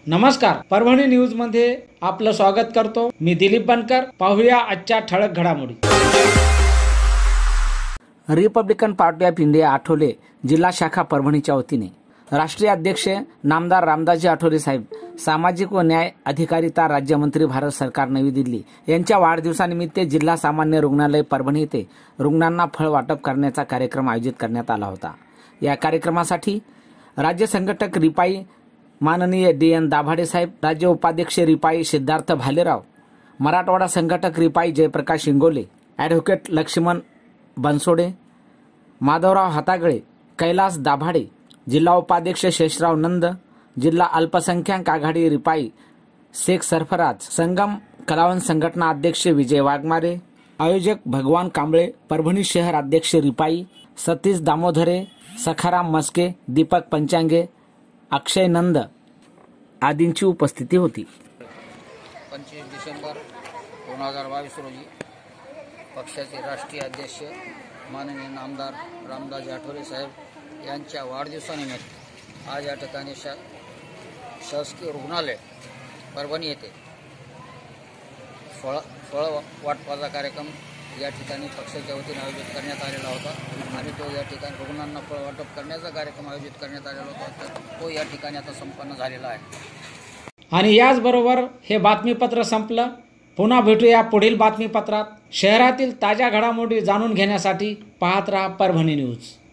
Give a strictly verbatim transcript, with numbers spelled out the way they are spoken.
नमस्कार, परभणी न्यूज मध्ये आपलं स्वागत करतो। मी दिलीप बनकर। पाहूया आजच्या ठळक घडामोडी। Republican Party of India Athawale जिल्हा शाखा परभणीच्या वतीने राष्ट्रीय अध्यक्ष नामदार रामदासजी आठवले साहेब, सामाजिक व न्याय अधिकारिता राज्यमंत्री, भारत सरकार, नवी दिल्ली यांच्या वाढदिवसानिमित्त जिल्हा सामान्य रुग्णालय परभणी येथे रुग्णांना फळ वाटप करण्याचा कार्यक्रम आयोजित करण्यात आला होता। या कार्यक्रमासाठी राज्य संघटक रिपाई माननीय डी एन दाभाडे साहेब, राज्य उपाध्यक्ष रिपाई सिद्धार्थ भालेराव, मराठवाडा संघटक रिपाई जयप्रकाश इंगोले, ॲडव्होकेट लक्ष्मण बनसोडे, माधवराव हातागळे, कैलास दाभाडे, जिल्हा उपाध्यक्ष शेषराव नंद, जिल्हा अल्पसंख्याक आघाडी रिपाई शेख सरफराज, संगम कलावंत संघटना अध्यक्ष विजय वाघमारे, आयोजक भगवान कांबळे, परभणी शहर अध्यक्ष रिपाई सतीश दामोदरे, सखाराम मस्के, दीपक पंचांगे, अक्षय नंद आदींची उपस्थिती होती। पंचवीस डिसेंबर दोन हजार बावीस रोजी पक्षाचे राष्ट्रीय अध्यक्ष माननीय नामदार रामदासजी आठवले साहेब यांच्या वाढदिवसानिमित्त आज या ठिकाणी शा शासकीय रुग्णालय परभणी येथे फळ फळ वाटपाचा कार्यक्रम या ठिकाणी पक्षाच्या वतीने आयोजित करण्यात आलेला होता आणि तो या ठिकाणी रुग्णांना फळ वाटप करण्याचा कार्यक्रम आयोजित करण्यात आलेला होता। तर तो या ठिकाणी आता संपन्न झालेला आहे। आणि याचबरोबर हे बातमीपत्र संपलं। पुन्हा भेटूया पुढील बातमीपत्रात। शहरातील ताज्या घडामोडी जाणून घेण्यासाठी पाहत रहा परभणी न्यूज।